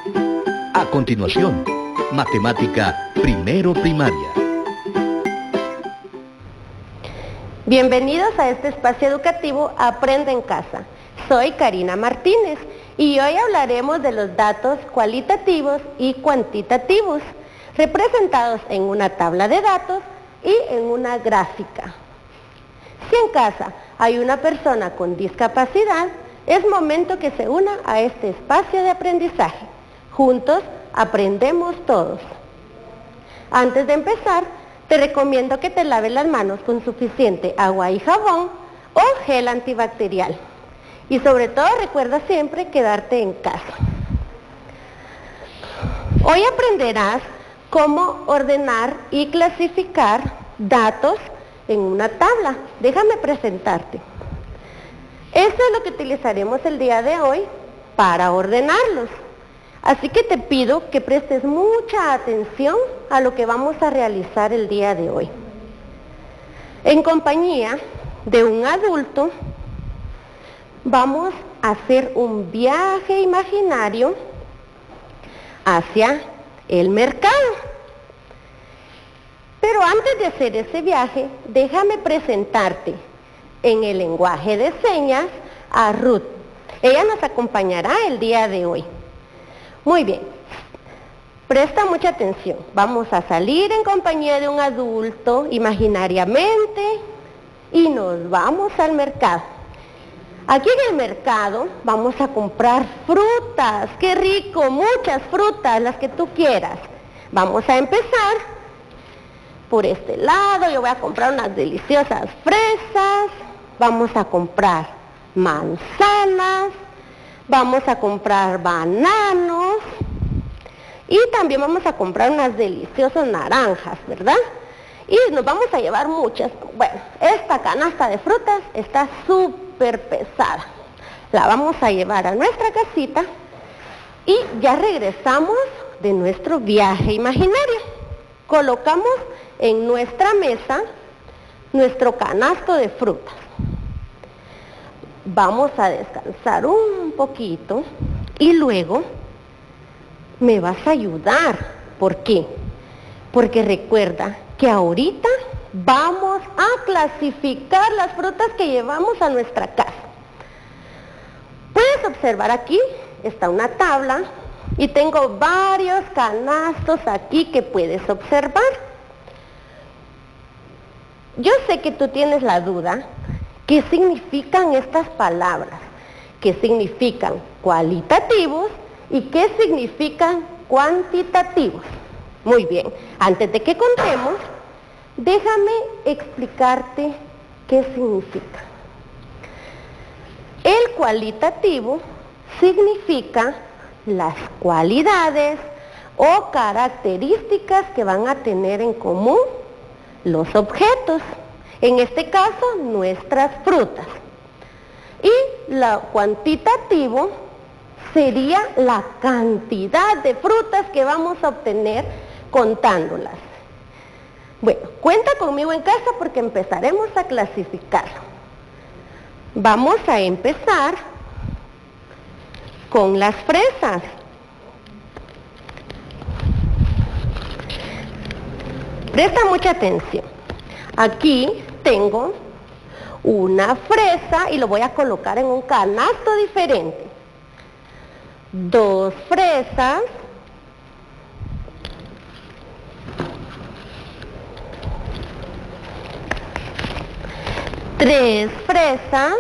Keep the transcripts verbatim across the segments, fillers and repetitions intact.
A continuación, Matemática Primero Primaria. Bienvenidos a este espacio educativo Aprende en Casa. Soy Karina Martínez y hoy hablaremos de los datos cualitativos y cuantitativos, representados en una tabla de datos y en una gráfica. Si en casa hay una persona con discapacidad, es momento que se una a este espacio de aprendizaje. Juntos aprendemos todos. Antes de empezar, te recomiendo que te laves las manos con suficiente agua y jabón o gel antibacterial. Y sobre todo recuerda siempre quedarte en casa. Hoy aprenderás cómo ordenar y clasificar datos en una tabla. Déjame presentarte. Esto es lo que utilizaremos el día de hoy para ordenarlos. Así que te pido que prestes mucha atención a lo que vamos a realizar el día de hoy. En compañía de un adulto, vamos a hacer un viaje imaginario hacia el mercado. Pero antes de hacer ese viaje, déjame presentarte en el lenguaje de señas a Ruth. Ella nos acompañará el día de hoy. Muy bien, presta mucha atención. Vamos a salir en compañía de un adulto imaginariamente y nos vamos al mercado. Aquí en el mercado vamos a comprar frutas. ¡Qué rico! Muchas frutas, las que tú quieras. Vamos a empezar por este lado. Yo voy a comprar unas deliciosas fresas. Vamos a comprar manzanas. Vamos a comprar bananos y también vamos a comprar unas deliciosas naranjas, ¿verdad? Y nos vamos a llevar muchas. Bueno, esta canasta de frutas está súper pesada. La vamos a llevar a nuestra casita y ya regresamos de nuestro viaje imaginario. Colocamos en nuestra mesa nuestro canasto de frutas. Vamos a descansar un poquito y luego me vas a ayudar. ¿Por qué? Porque recuerda que ahorita vamos a clasificar las frutas que llevamos a nuestra casa. Puedes observar aquí, está una tabla y tengo varios canastos aquí que puedes observar. Yo sé que tú tienes la duda. ¿Qué significan estas palabras? ¿Qué significan cualitativos y qué significan cuantitativos? Muy bien, antes de que contemos, déjame explicarte qué significa. El cualitativo significa las cualidades o características que van a tener en común los objetos. En este caso, nuestras frutas. Y lo cuantitativo sería la cantidad de frutas que vamos a obtener contándolas. Bueno, cuenta conmigo en casa porque empezaremos a clasificar. Vamos a empezar con las fresas. Presta mucha atención. Aquí tengo una fresa y lo voy a colocar en un canasto diferente. Dos fresas. Tres fresas.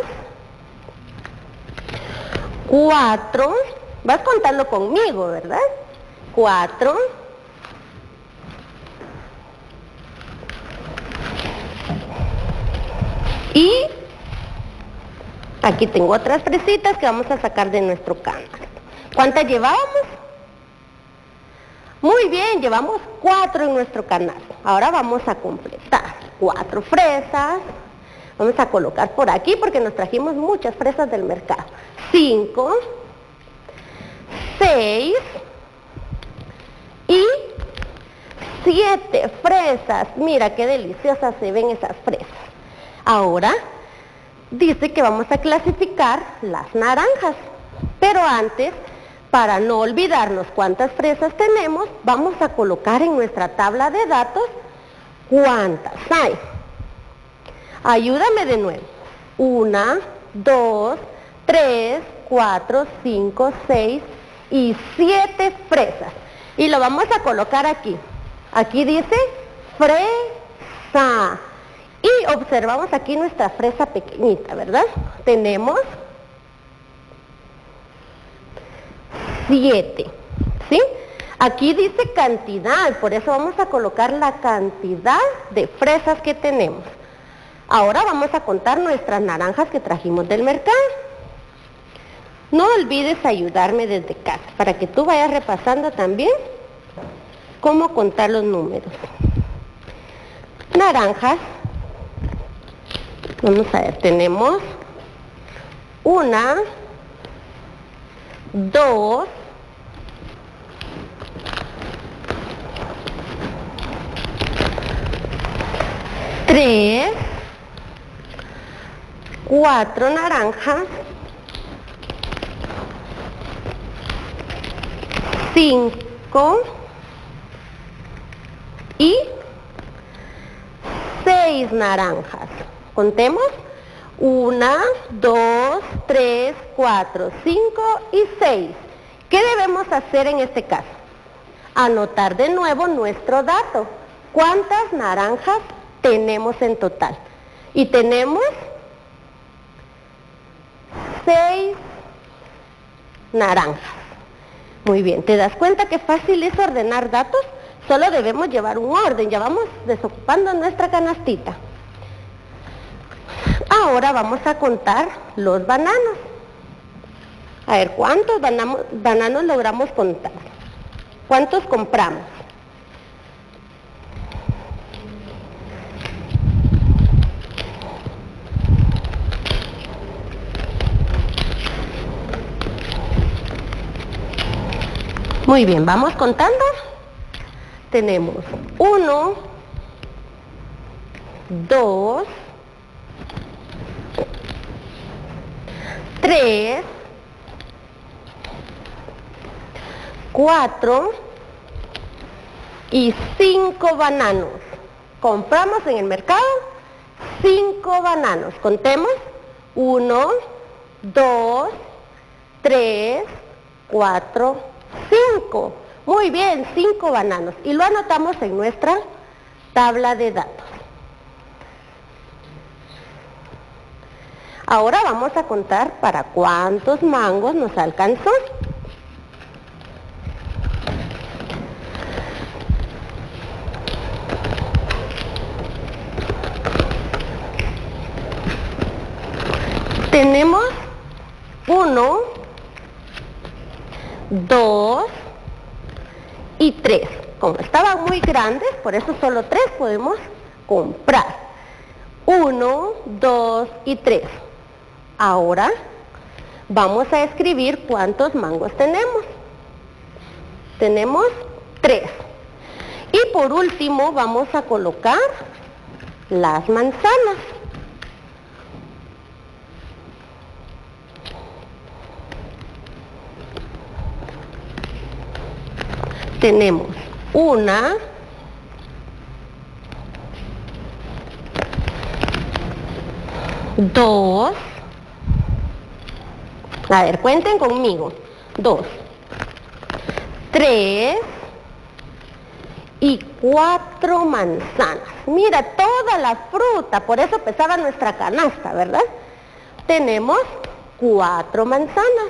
Cuatro. Vas contando conmigo, ¿verdad? Cuatro. Y aquí tengo otras fresitas que vamos a sacar de nuestro canasto. ¿Cuántas llevábamos? Muy bien, llevamos cuatro en nuestro canasto. Ahora vamos a completar. Cuatro fresas. Vamos a colocar por aquí porque nos trajimos muchas fresas del mercado. Cinco. Seis. Y siete fresas. Mira qué deliciosas se ven esas fresas. Ahora dice que vamos a clasificar las naranjas, pero antes Para no olvidarnos cuántas fresas tenemos, vamos a colocar en nuestra tabla de datos cuántas hay. Ayúdame de nuevo. Una, dos, tres, cuatro, cinco, seis y siete fresas. Y lo vamos a colocar aquí. Aquí dice fresa. Y observamos aquí nuestra fresa pequeñita, ¿verdad? Tenemos siete, ¿sí? Aquí dice cantidad, por eso vamos a colocar la cantidad de fresas que tenemos. Ahora vamos a contar nuestras naranjas que trajimos del mercado. No olvides ayudarme desde casa, para que tú vayas repasando también cómo contar los números. Naranjas, vamos a ver, tenemos una, dos, tres, cuatro naranjas, cinco y seis naranjas. Contemos. Una, dos, tres, cuatro, cinco y seis. ¿Qué debemos hacer en este caso? Anotar de nuevo nuestro dato. ¿Cuántas naranjas tenemos en total? Y tenemos seis naranjas. Muy bien, ¿te das cuenta qué fácil es ordenar datos? Solo debemos llevar un orden. Ya vamos desocupando nuestra canastita. Ahora vamos a contar los bananos. A ver, ¿cuántos bananos, bananos logramos contar? ¿Cuántos compramos? Muy bien, vamos contando. Tenemos uno, dos, tres, cuatro y cinco bananos. Compramos en el mercado cinco bananos. Contemos. Uno, dos, tres, cuatro, cinco. Muy bien, cinco bananos. Y lo anotamos en nuestra tabla de datos. Ahora vamos a contar para cuántos mangos nos alcanzó. Tenemos uno, dos y tres. Como estaban muy grandes, por eso solo tres podemos comprar. Uno, dos y tres. Ahora vamos a escribir cuántos mangos tenemos. Tenemos tres. Y por último vamos a colocar las manzanas. Tenemos una, dos, a ver, cuenten conmigo, dos, tres y cuatro manzanas. Mira, toda la fruta, por eso pesaba nuestra canasta, ¿verdad? Tenemos cuatro manzanas.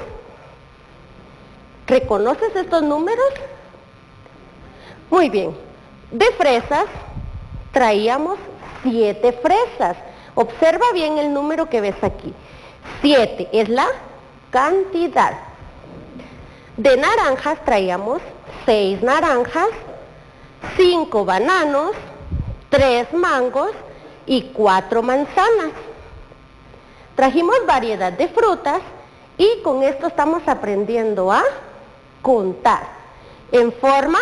¿Reconoces estos números? Muy bien. De fresas traíamos siete fresas. Observa bien el número que ves aquí. siete es la cantidad. De naranjas traíamos seis naranjas, cinco bananos, tres mangos y cuatro manzanas. Trajimos variedad de frutas y con esto estamos aprendiendo a contar en forma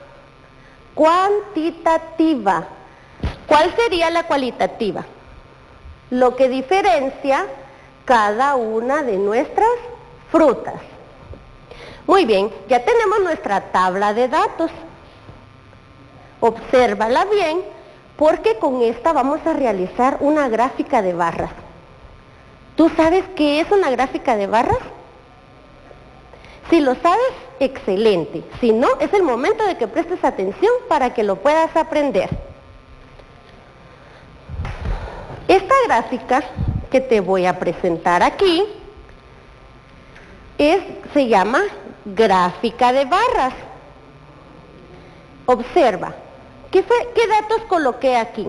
cuantitativa. ¿Cuál sería la cualitativa? Lo que diferencia cada una de nuestras frutas. Muy bien, ya tenemos nuestra tabla de datos. Obsérvala bien, porque con esta vamos a realizar una gráfica de barras. ¿Tú sabes qué es una gráfica de barras? Si lo sabes, excelente. Si no, es el momento de que prestes atención para que lo puedas aprender. Esta gráfica que te voy a presentar aquí es, se llama gráfica de barras. Observa, ¿qué, fue, qué datos coloqué aquí?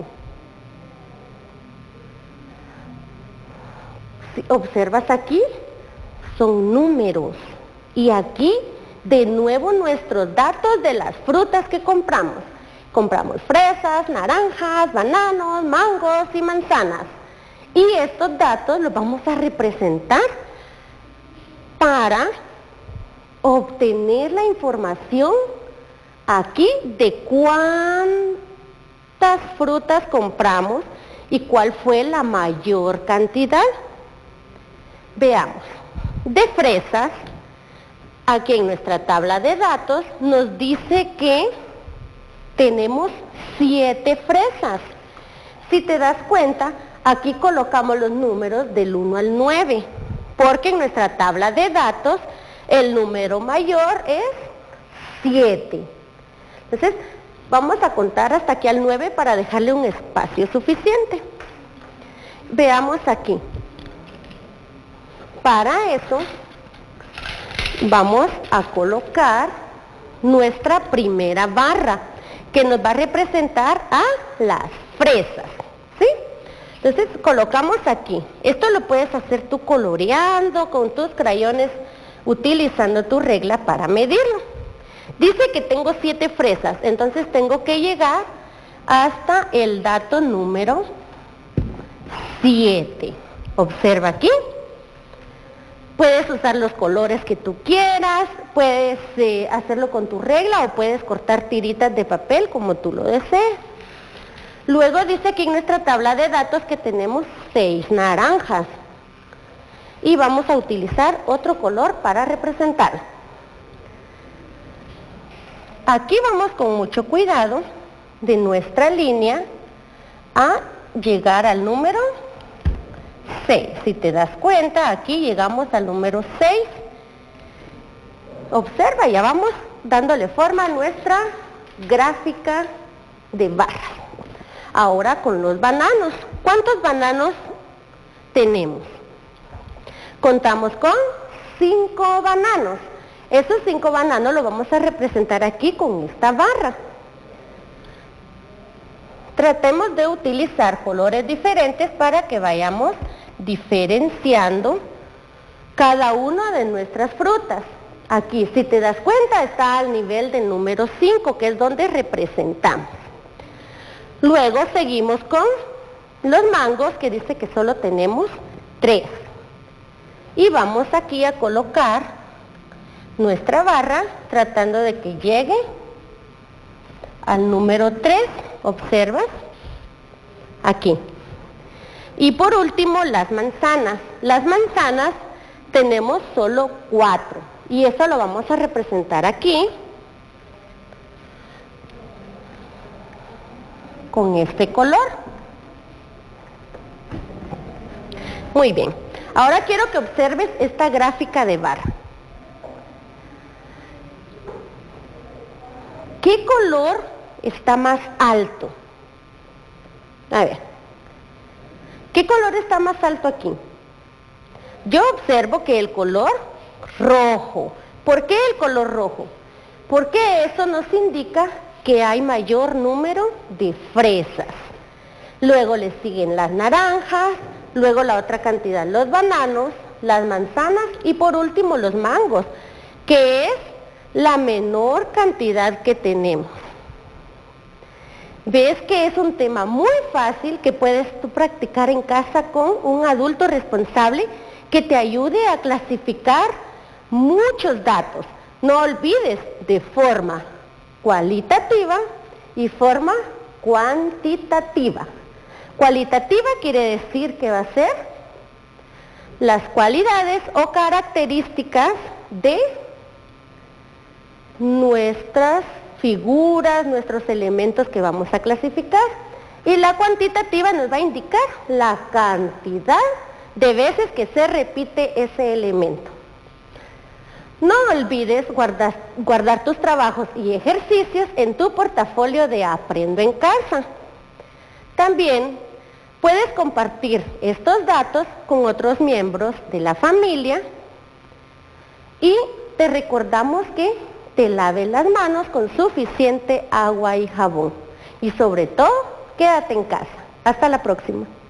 Si observas aquí, son números. Y aquí, de nuevo, nuestros datos de las frutas que compramos. Compramos fresas, naranjas, bananos, mangos y manzanas. Y estos datos los vamos a representar para obtener la información aquí de cuántas frutas compramos y cuál fue la mayor cantidad. Veamos, de fresas, aquí en nuestra tabla de datos nos dice que tenemos siete fresas. Si te das cuenta, aquí colocamos los números del uno al nueve, porque en nuestra tabla de datos el número mayor es siete. Entonces, vamos a contar hasta aquí al nueve para dejarle un espacio suficiente. Veamos aquí. Para eso, vamos a colocar nuestra primera barra, que nos va a representar a las fresas, ¿sí? Entonces, colocamos aquí. Esto lo puedes hacer tú coloreando con tus crayones, utilizando tu regla para medirlo. Dice que tengo siete fresas, entonces tengo que llegar hasta el dato número siete. Observa aquí. Puedes usar los colores que tú quieras, puedes eh, hacerlo con tu regla o puedes cortar tiritas de papel como tú lo desees. Luego dice aquí en nuestra tabla de datos que tenemos seis naranjas. Y vamos a utilizar otro color para representarlo. Aquí vamos con mucho cuidado de nuestra línea a llegar al número seis. Si te das cuenta, aquí llegamos al número seis. Observa, ya vamos dándole forma a nuestra gráfica de barras. Ahora con los bananos. ¿Cuántos bananos tenemos? Contamos con cinco bananos. Esos cinco bananos los vamos a representar aquí con esta barra. Tratemos de utilizar colores diferentes para que vayamos diferenciando cada una de nuestras frutas. Aquí, si te das cuenta, está al nivel del número cinco, que es donde representamos. Luego seguimos con los mangos, que dice que solo tenemos tres. Y vamos aquí a colocar nuestra barra, tratando de que llegue al número tres. ¿Observas? Aquí. Y por último, las manzanas. Las manzanas tenemos solo cuatro. Y eso lo vamos a representar aquí con este color. Muy bien. Ahora quiero que observes esta gráfica de barra. ¿Qué color está más alto? A ver. ¿Qué color está más alto aquí? Yo observo que el color rojo. ¿Por qué el color rojo? Porque eso nos indica que hay mayor número de fresas. Luego le siguen las naranjas, luego la otra cantidad, los bananos, las manzanas y por último los mangos, que es la menor cantidad que tenemos. Ves que es un tema muy fácil que puedes tú practicar en casa con un adulto responsable que te ayude a clasificar muchos datos. No olvides de forma cualitativa y forma cuantitativa. Cualitativa quiere decir que va a ser las cualidades o características de nuestras figuras, nuestros elementos que vamos a clasificar. Y la cuantitativa nos va a indicar la cantidad de veces que se repite ese elemento. No olvides guardar, guardar tus trabajos y ejercicios en tu portafolio de Aprendo en Casa. También puedes compartir estos datos con otros miembros de la familia y te recordamos que te laves las manos con suficiente agua y jabón. Y sobre todo, quédate en casa. Hasta la próxima.